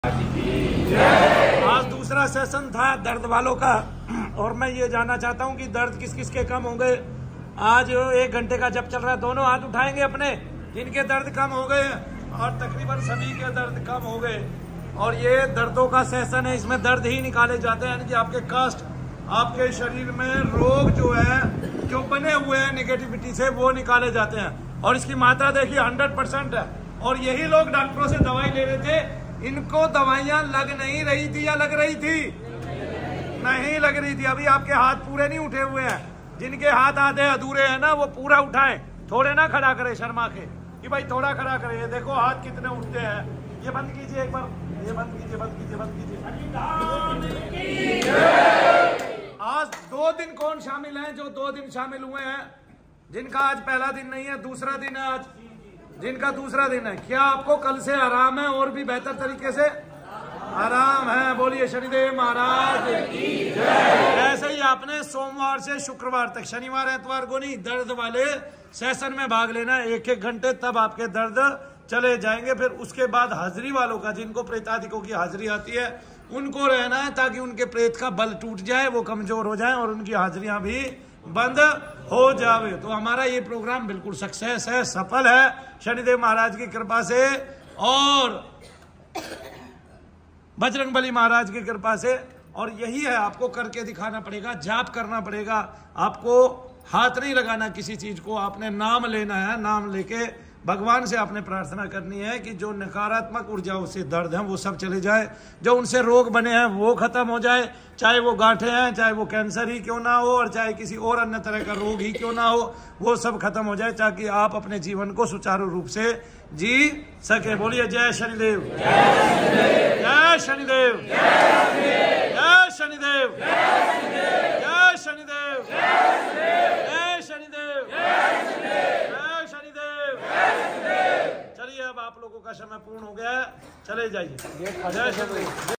आज दूसरा सेशन था दर्द वालों का और मैं ये जानना चाहता हूँ कि दर्द किस किस के कम हो गए। आज 1 घंटे का जब चल रहा है, दोनों हाथ उठाएंगे अपने जिनके दर्द कम हो गए और तकरीबन सभी के दर्द कम हो गए। और ये दर्दों का सेशन है, इसमें दर्द ही निकाले जाते हैं, यानी कि आपके कष्ट, आपके शरीर में रोग जो है, जो बने हुए हैं नेगेटिविटी से, वो निकाले जाते हैं। और इसकी मात्रा देखिए 100% है। और यही लोग डॉक्टरों से दवाई ले रहे थे, इनको दवाइयां लग नहीं रही थी या लग रही थी? नहीं लग रही थी। अभी आपके हाथ पूरे नहीं उठे हुए हैं, जिनके हाथ आधे अधूरे हैं ना, वो पूरा उठाएं, थोड़े ना खड़ा करें शर्मा के कि भाई थोड़ा खड़ा करें। ये देखो हाथ कितने उठते हैं। ये बंद कीजिए एक बार, ये बंद कीजिए, बंद कीजिए, बंद कीजिए। आज 2 दिन कौन शामिल हैं? जो 2 दिन शामिल हुए हैं, जिनका आज पहला दिन नहीं है, दूसरा दिन है आज, जिनका दूसरा दिन है। क्या आपको कल से आराम है और भी बेहतर तरीके से आराम है? बोलिए शनिदेव महाराज की जय। ऐसे ही आपने सोमवार से शुक्रवार तक, शनिवार एतवार को नहीं, दर्द वाले सेशन में भाग लेना 1-1 घंटे, तब आपके दर्द चले जाएंगे। फिर उसके बाद हाजिरी वालों का, जिनको प्रेतादिकों की हाजिरी आती है, उनको रहना है ताकि उनके प्रेत का बल टूट जाए, वो कमजोर हो जाए और उनकी हाजिरियां भी बंद हो जावे। तो हमारा ये प्रोग्राम बिल्कुल सक्सेस है, सफल है शनिदेव महाराज की कृपा से और बजरंगबली महाराज की कृपा से। और यही है, आपको करके दिखाना पड़ेगा, जाप करना पड़ेगा, आपको हाथ नहीं लगाना किसी चीज को, आपने नाम लेना है। नाम लेके भगवान से आपने प्रार्थना करनी है कि जो नकारात्मक ऊर्जाओं से दर्द हैं वो सब चले जाए, जो उनसे रोग बने हैं वो खत्म हो जाए, चाहे वो गांठें हैं, चाहे वो कैंसर ही क्यों ना हो और चाहे किसी और अन्य तरह का रोग ही क्यों ना हो, वो सब खत्म हो जाए, ताकि आप अपने जीवन को सुचारू रूप से जी सके। बोलिए जय शनिदेव, जय शनिदेव, जय शनिदेव, जय शनिदेव, जय शनिदेव, जय शनिदेव। चलिए अब आप लोगों का समय पूर्ण हो गया है, चले जाइए। जय शनिदेव।